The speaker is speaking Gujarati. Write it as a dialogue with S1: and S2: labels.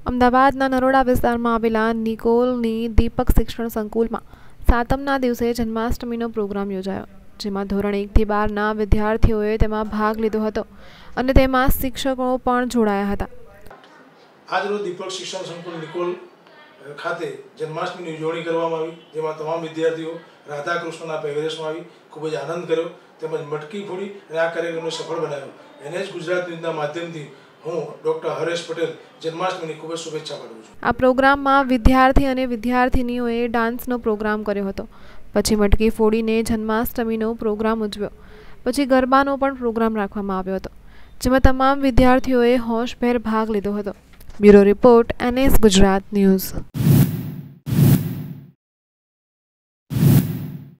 S1: અમદાવાદના નરોડા વિસ્તારમાં આવેલા નિકોલની દીપક શિક્ષણ સંકુલમાં સાતમના દિવસે જન્માષ્ટમીનો પ્રોગ્રામ યોજાયો, જેમાં ધોરણ 1 થી 12ના વિદ્યાર્થીઓએ તેમાં ભાગ લીધો હતો અને તેમાં શિક્ષકો પણ જોડાયા હતા.
S2: આજરોજ દીપક શિક્ષણ સંકુલ નિકોલ ખાતે જન્માષ્ટમીની ઉજવણી કરવામાં આવી, જેમાં તમામ વિદ્યાર્થીઓ રાધા કૃષ્ણના પહેરવેશમાં આવી ખૂબ જ આનંદ કર્યો તેમજ મટકી ફોડી અને આ કાર્યક્રમને સફળ બનાવ્યો. એને જ ગુજરાત ન્યૂઝના માધ્યમથી હું ડૉક્ટર હરેશ પટેલ જન્માષ્ટમીની ખૂબ જ શુભેચ્છા પાઠવું છું.
S1: આ પ્રોગ્રામમાં વિદ્યાર્થી અને વિદ્યાર્થીનીઓએ ડાન્સનો પ્રોગ્રામ કર્યો હતો. પછી મટકી ફોડીને જન્માષ્ટમીનો પ્રોગ્રામ ઉજવ્યો. પછી ગરબાનો પણ પ્રોગ્રામ રાખવામાં આવ્યો હતો, જેમાં તમામ વિદ્યાર્થીઓએ હોશભેર ભાગ લીધો હતો. Bureau report NS Gujarat news.